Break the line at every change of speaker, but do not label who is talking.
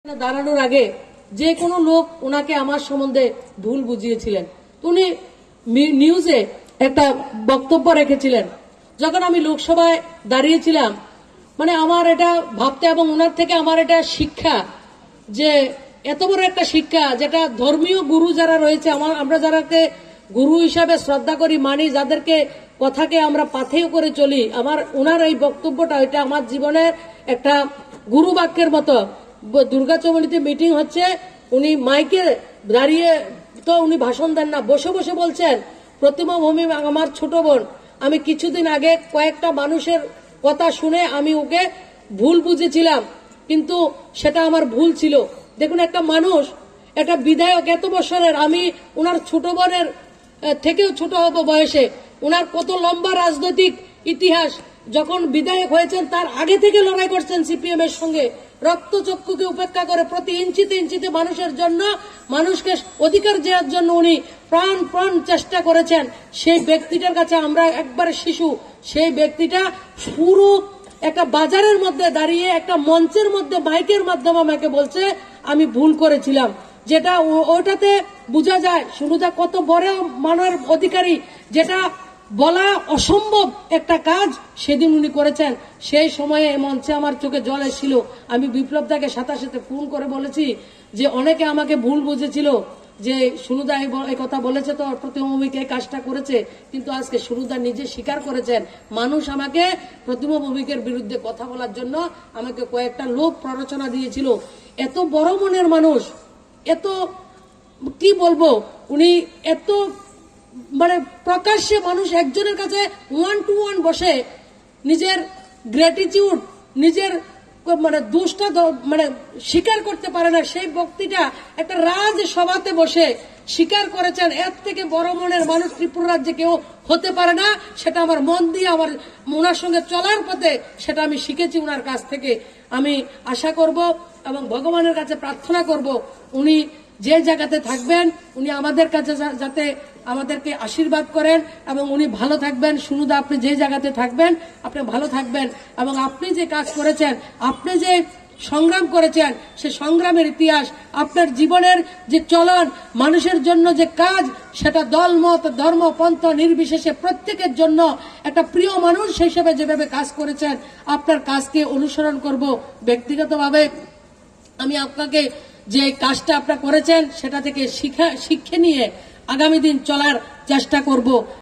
দাঁড়ানোর আগে যে কোনো লোক ওনাকে আমার সম্বন্ধে ভুল বুঝিয়েছিলেন। উনি নিউজে একটা বক্তব্য রেখেছিলেন। যখন আমি লোকসভায় দাঁড়িয়েছিলাম, মানে আমার এটা ভাবতে এবং ওনার থেকে আমার এটা শিক্ষা, যে এত বড় একটা শিক্ষা, যেটা ধর্মীয় গুরু যারা রয়েছে, আমরা যারাকে গুরু হিসাবে শ্রদ্ধা করি, মানি, যাদেরকে কথাকে আমরা পাথেয় করে চলি, ওনার এই বক্তব্যটা এটা আমার জীবনের একটা গুরু বাক্যের মতো। দুর্গাচমনিতে মিটিং হচ্ছে, উনি মাইকে দাঁড়িয়ে, তো উনি ভাষণ দেন না, বসে বসে বলছেন, প্রতিমা ভূমি আমার ছোট বোন, আমি কিছুদিন আগে কয়েকটা মানুষের কথা শুনে আমি ওকে ভুল বুঝেছিলাম, কিন্তু সেটা আমার ভুল ছিল। দেখুন, একটা মানুষ, একটা বিধায়ক, এত বছরের, আমি ওনার ছোট বোনের থেকেও ছোট হব বয়সে, ওনার কত লম্বা রাজনৈতিক ইতিহাস, যখন বিধায়ক হয়েছেন তার আগে থেকে লড়াই করছেন সিপিএম এর সঙ্গে, রক্তচক্ষুকে উপেক্ষা করে প্রতি ইঞ্চিতে ইঞ্চিতে মানুষের জন্য, মানুষকে অধিকার দেওয়ার জন্য উনি প্রাণ চেষ্টা করেছেন। সেই ব্যক্তিটার কাছে আমরা একবারে শিশু। সেই ব্যক্তিটা পুরো একটা বাজারের মধ্যে দাঁড়িয়ে একটা মঞ্চের মধ্যে মাইকের মাধ্যমে আমাকে বলছে আমি ভুল করেছিলাম, যেটা ওটাতে বোঝা যায় সুনুদা কত বড় মানব অধিকারী, যেটা বলা অসম্ভব একটা কাজ সেদিন উনি করেছেন। সেই সময়ে মঞ্চে আমার চোখে জল এসেছিল। আমি বিপ্লবদাকে সাথে সাথে ফোন করে বলেছি যে অনেকে আমাকে ভুল বুঝেছিল, যে সুনুদা এই কথা বলেছে তো প্রতিমা এই কাজটা করেছে, কিন্তু আজকে সুনুদা নিজে স্বীকার করেছেন, মানুষ আমাকে প্রতিমা ভৌমিকের বিরুদ্ধে কথা বলার জন্য আমাকে কয়েকটা লোক প্ররোচনা দিয়েছিল। এত বড় মনের মানুষ, এত কি বলবো, উনি এত মানে প্রকাশ্যে মানুষ একজনের কাছে 1-to-1 বসে নিজের গ্র্যাটিটিউড, নিজের মানে দোষটা মানে স্বীকার করতে পারে না, সেই ব্যক্তিটা একটা রাজসভাতে বসে স্বীকার করেছেন। এর থেকে বড় মনের মানুষ ত্রিপুরা রাজ্যে কেউ হতে পারে না। সেটা আমার মন দিয়ে, আমার ওনার সঙ্গে চলার পথে সেটা আমি শিখেছি ওনার কাছ থেকে। আমি আশা করব এবং ভগবানের কাছে প্রার্থনা করব, উনি যে জায়গাতে থাকবেন, উনি আমাদের কাছে যাতে আমাদেরকে আশীর্বাদ করেন এবং উনি ভালো থাকবেন। সুনুদা, আপনি যে জায়গাতে থাকবেন আপনি ভালো থাকবেন, এবং আপনি যে কাজ করেছেন, আপনি যে সংগ্রাম করেছেন, সে সংগ্রামের ইতিহাস, আপনার জীবনের যে চলন, মানুষের জন্য যে কাজ, সেটা দল মত ধর্ম পন্থ নির্বিশেষে প্রত্যেকের জন্য একটা প্রিয় মানুষ হিসেবে যেভাবে কাজ করেছেন, আপনার কাজকে অনুসরণ করব। ব্যক্তিগতভাবে আমি আপনাকে যে কাজটা আপনারা করেছেন সেটা থেকে শিক্ষা নিয়ে আগামী দিন চলার চেষ্টা করব।